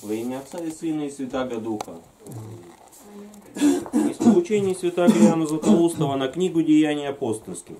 Во имя Отца и Сына и Святаго Духа. Из поучений святаго Иоанна Златоустого на книгу «Деяний апостольских».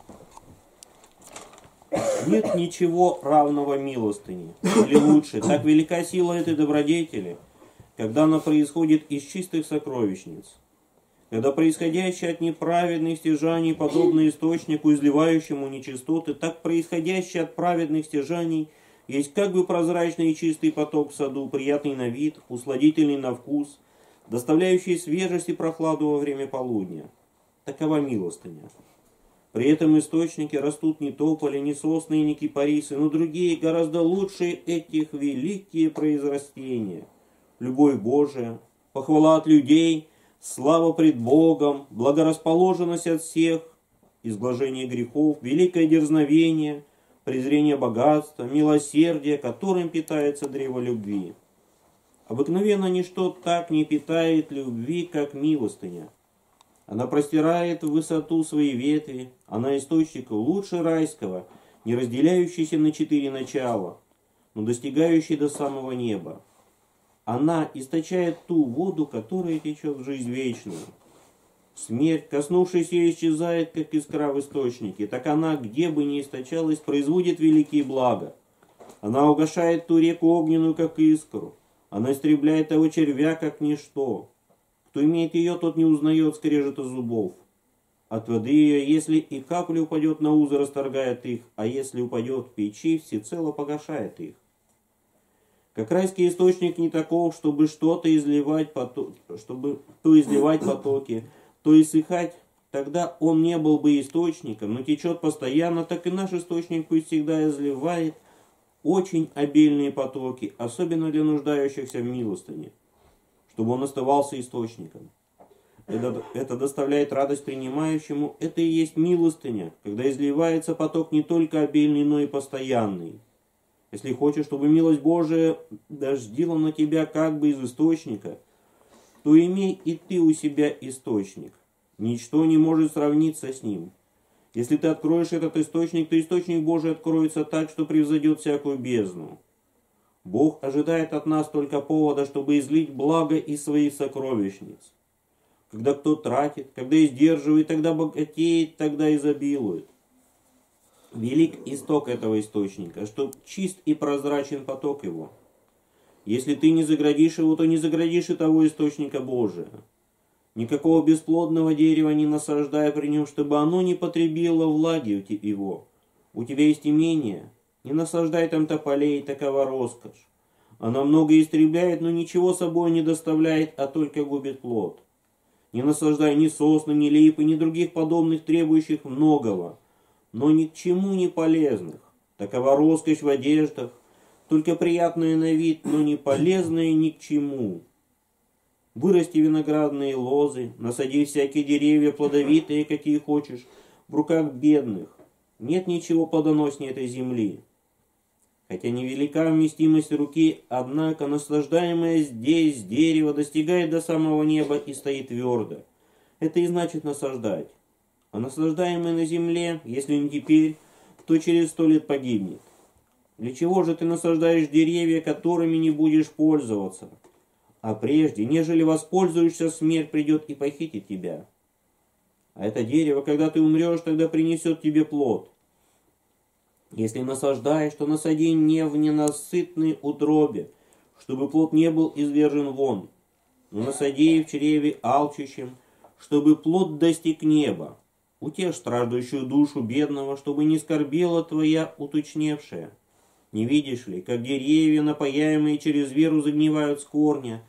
Нет ничего равного милостыне, или лучше, так велика сила этой добродетели, когда она происходит из чистых сокровищниц, когда происходящее от неправедных стяжаний подобно источнику, изливающему нечистоты, так происходящее от праведных стяжаний есть как бы прозрачный и чистый поток в саду, приятный на вид, усладительный на вкус, доставляющий свежесть и прохладу во время полудня. Такова милостыня. При этом источники растут не тополи, не сосны, не кипарисы, но другие, гораздо лучшие этих великие произрастения. Любовь Божия, похвала от людей, слава пред Богом, благорасположенность от всех, изглажение грехов, великое дерзновение, презрение богатства, милосердие, которым питается древо любви. Обыкновенно ничто так не питает любви, как милостыня. Она простирает в высоту свои ветви, она источник лучше райского, не разделяющийся на 4 начала, но достигающий до самого неба. Она источает ту воду, которая течет в жизнь вечную. Смерть, коснувшись ее, исчезает, как искра в источнике, так она, где бы ни источалась, производит великие блага. Она угошает ту реку огненную, как искру. Она истребляет того червя, как ничто. Кто имеет ее, тот не узнает скрежета зубов. От воды ее, если и капля упадет на узы, расторгает их, а если упадет в печи, всецело погашает их. Как райский источник не таков, чтобы что-то изливать чтобы то изливать потоки, то иссыхать, тогда он не был бы источником, но течет постоянно, так и наш источник пусть всегда изливает очень обильные потоки, особенно для нуждающихся в милостыне, чтобы он оставался источником. Это доставляет радость принимающему, это и есть милостыня, когда изливается поток не только обильный, но и постоянный. Если хочешь, чтобы милость Божия дождила на тебя как бы из источника, то имей и ты у себя источник. Ничто не может сравниться с ним. Если ты откроешь этот источник, то источник Божий откроется так, что превзойдет всякую бездну. Бог ожидает от нас только повода, чтобы излить благо из своих сокровищниц. Когда кто тратит, когда издерживает, тогда богатеет, тогда изобилует. Велик исток этого источника, что чист и прозрачен поток его. Если ты не заградишь его, то не заградишь и того источника Божия. Никакого бесплодного дерева не насаждай при нем, чтобы оно не потребило влаги его. У тебя есть имение, не насаждай там тополей, такова роскошь. Она много истребляет, но ничего собой не доставляет, а только губит плод. Не насаждай ни сосны, ни липы, ни других подобных, требующих многого, но ни к чему не полезных. Такова роскошь в одеждах, только приятная на вид, но не полезная ни к чему. Вырасти виноградные лозы, насади всякие деревья плодовитые, какие хочешь, в руках бедных. Нет ничего плодоноснее этой земли. Хотя невелика вместимость руки, однако наслаждаемое здесь дерево достигает до самого неба и стоит твердо. Это и значит насаждать. А наслаждаемое на земле, если не теперь, то через 100 лет погибнет. Для чего же ты насаждаешь деревья, которыми не будешь пользоваться? А прежде, нежели воспользуешься, смерть придет и похитит тебя. А это дерево, когда ты умрешь, тогда принесет тебе плод. Если насаждаешь, то насади не в ненасытной утробе, чтобы плод не был извержен вон, но насади в чреве алчущем, чтобы плод достиг неба. Утешь страждущую душу бедного, чтобы не скорбела твоя уточневшая. Не видишь ли, как деревья, напояемые через веру, загнивают с корня,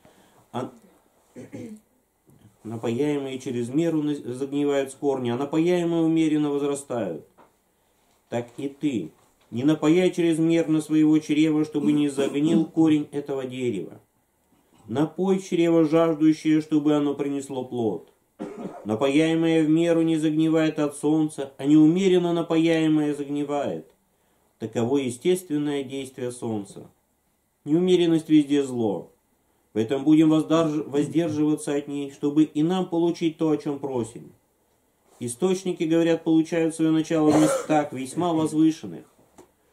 напояемые через меру загнивают с корня, а напояемые умеренно возрастают. Так и ты, не напояй чрезмерно своего чрева, чтобы не загнил корень этого дерева. Напой чрево жаждущее, чтобы оно принесло плод. Напояемое в меру не загнивает от солнца, а неумеренно напояемое загнивает. Таково естественное действие солнца. Неумеренность везде зло. Поэтому будем воздерживаться от ней, чтобы и нам получить то, о чем просим. Источники, говорят, получают свое начало в местах весьма возвышенных.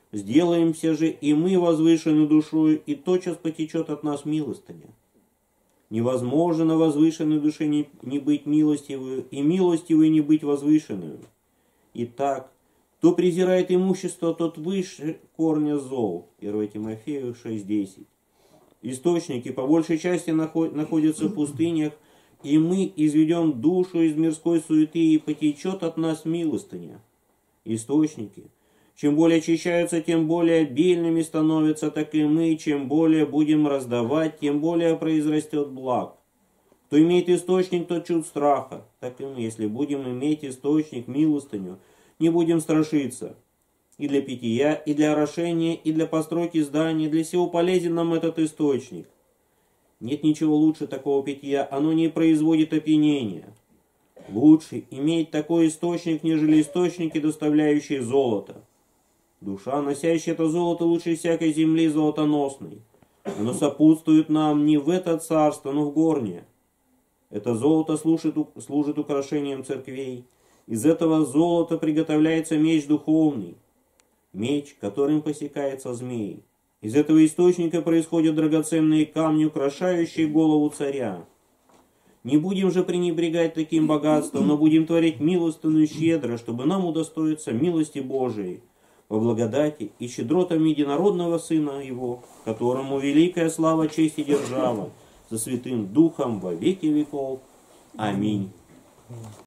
Сделаемся же и мы возвышены душою, и тотчас потечет от нас милостыня. Невозможно на возвышенной душе не быть милостивую, и милостивой не быть возвышенную. Итак, кто презирает имущество, тот выше корня зол. 1 Тимофею 6:10. Источники по большей части находятся в пустынях, и мы изведем душу из мирской суеты, и потечет от нас милостыня. Источники. Чем более очищаются, тем более обильными становятся, так и мы, чем более будем раздавать, тем более произрастет благ. Кто имеет источник, тот чуд страха, так и мы, если будем иметь источник, милостыню, не будем страшиться. И для питья, и для орошения, и для постройки зданий, для всего полезен нам этот источник. Нет ничего лучше такого питья, оно не производит опьянения. Лучше иметь такой источник, нежели источники, доставляющие золото. Душа, носящая это золото, лучше всякой земли золотоносной. Оно сопутствует нам не в это царство, но в горнее. Это золото служит украшением церквей. Из этого золота приготовляется меч духовный, меч, которым посекается змей. Из этого источника происходят драгоценные камни, украшающие голову царя. Не будем же пренебрегать таким богатством, но будем творить милостыню щедро, чтобы нам удостоиться милости Божией, во благодати и щедротами единородного Сына Его, которому великая слава, честь и держава, со Святым Духом во веки веков. Аминь.